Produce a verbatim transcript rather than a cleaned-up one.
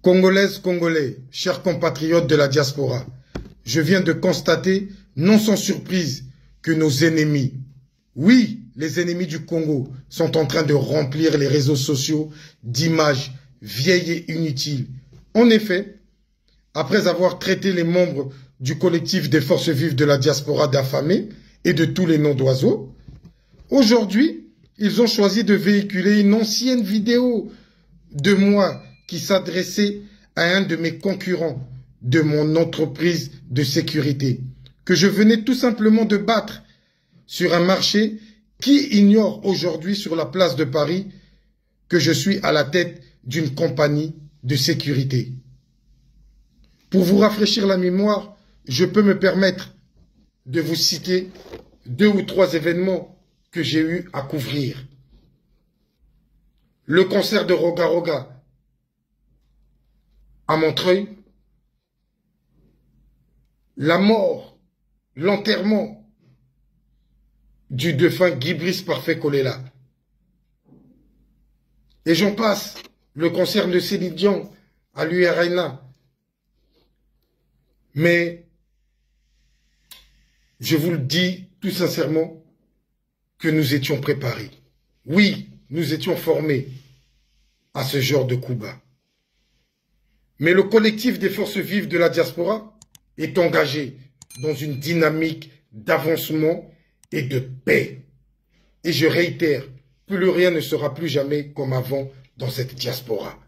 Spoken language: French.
Congolaises, Congolais, chers compatriotes de la diaspora, je viens de constater, non sans surprise, que nos ennemis, oui, les ennemis du Congo, sont en train de remplir les réseaux sociaux d'images vieilles et inutiles. En effet, après avoir traité les membres du collectif des forces vives de la diaspora d'affamés et de tous les noms d'oiseaux, aujourd'hui, ils ont choisi de véhiculer une ancienne vidéo de moi qui s'adressait à un de mes concurrents de mon entreprise de sécurité, que je venais tout simplement de battre sur un marché qui ignore aujourd'hui sur la place de Paris que je suis à la tête d'une compagnie de sécurité. Pour vous rafraîchir la mémoire, je peux me permettre de vous citer deux ou trois événements que j'ai eu à couvrir. Le concert de Roga Roga à Montreuil, la mort, l'enterrement du défunt Guy Brice Parfait Kolela. Et j'en passe, le concert de Céline Dion à l'U R N A. Mais je vous le dis tout sincèrement que nous étions préparés. Oui, nous étions formés à ce genre de coup bas. Mais le collectif des forces vives de la diaspora est engagé dans une dynamique d'avancement et de paix. Et je réitère, plus rien ne sera plus jamais comme avant dans cette diaspora.